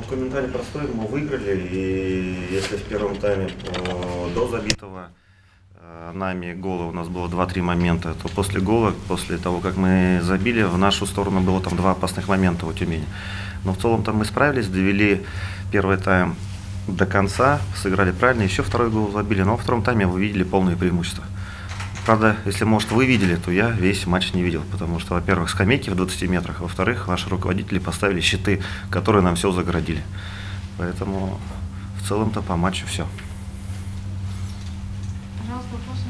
комментарий простой. Мы выиграли, и если в первом тайме до забитого нами гола у нас было 2-3 момента, то после гола, после того, как мы забили, в нашу сторону было там 2 опасных момента у Тюмени. Но в целом там мы справились, довели первый тайм до конца, сыграли правильно, еще второй гол забили, но во втором тайме вы видели полное преимущество. Правда, если, может, вы видели, то я весь матч не видел, потому что, во-первых, скамейки в 20 метрах, во-вторых, наши руководители поставили щиты, которые нам все загородили. Поэтому в целом-то по матчу все. Пожалуйста, вопросы.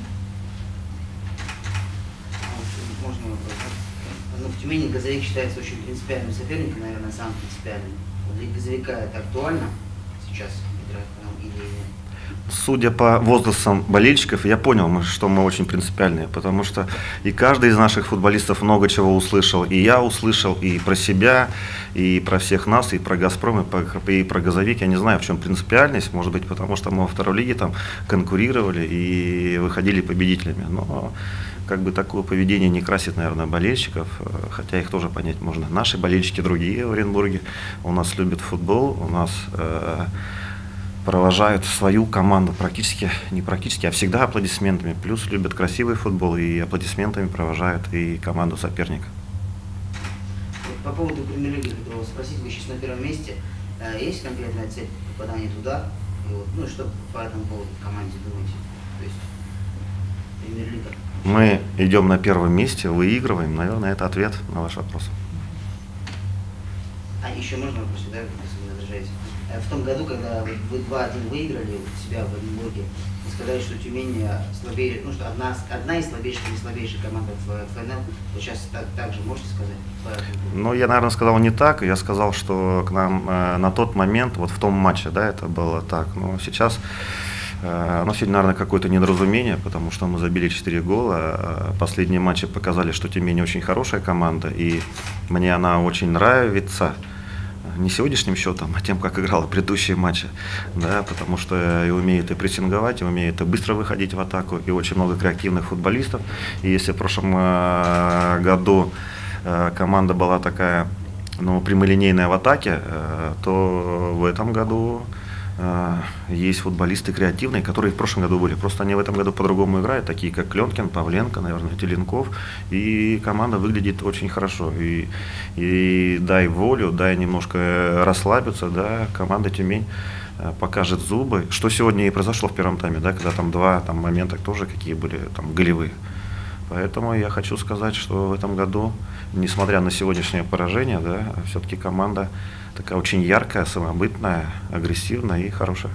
Можно вопрос? Ну, в Тюмени Газовик считается очень принципиальным соперником, наверное, самым принципиальным. Для Газовика это актуально сейчас играть или нет? Судя по возрастам болельщиков, я понял, что мы очень принципиальные, потому что и каждый из наших футболистов много чего услышал, и я услышал, и про себя, и про всех нас, и про «Газпром», и про «Газовик». Я не знаю, в чем принципиальность, может быть, потому что мы во второй лиге там конкурировали и выходили победителями, но как бы такое поведение не красит, наверное, болельщиков, хотя их тоже понять можно. Наши болельщики другие в Оренбурге, у нас любят футбол, у нас провожают свою команду практически, не практически, а всегда аплодисментами. Плюс любят красивый футбол и аплодисментами провожают и команду соперника. По поводу премьер-лиги хотел вас спросить, вы сейчас на первом месте. Есть конкретная цель попадания туда? И вот, ну и что по этому поводу в команде думаете? То есть премьер-лига. Мы идем на первом месте, выигрываем. Наверное, это ответ на ваш вопрос. А еще можно вопрос, да, если вы возражаете? В том году, когда вы 2-1 выиграли у себя в Оренбурге, вы сказали, что Тюмень слабее, ну что одна из слабейших или слабейших команд в ФНЛ. Вы сейчас так же можете сказать? Ну, я, наверное, сказал не так. Я сказал, что к нам на тот момент, вот в том матче, да, это было так. Но сейчас, ну, сегодня, наверное, какое-то недоразумение, потому что мы забили 4 гола. Последние матчи показали, что Тюмень очень хорошая команда, и мне она очень нравится. Не сегодняшним счетом, а тем, как играла предыдущие матчи, да, потому что и умеет и прессинговать, и умеет и быстро выходить в атаку, и очень много креативных футболистов. И если в прошлом году команда была такая, ну, прямолинейная в атаке, то в этом году есть футболисты креативные, которые в прошлом году были. Просто они в этом году по-другому играют, такие как Кленкин, Павленко, наверное, Теленков. И команда выглядит очень хорошо. И дай волю, дай немножко расслабиться, да, команда Тюмень покажет зубы. Что сегодня и произошло в первом тайме, да, когда там 2 момента тоже какие были там голевые. Поэтому я хочу сказать, что в этом году, несмотря на сегодняшнее поражение, да, все-таки команда такая очень яркая, самобытная, агрессивная и хорошая.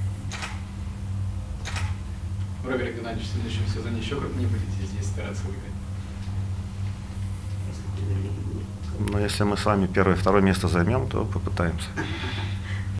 Роберт Геннадьевич, в следующем сезоне еще как-нибудь будете здесь стараться выиграть? Но если мы с вами первое и второе место займем, то попытаемся.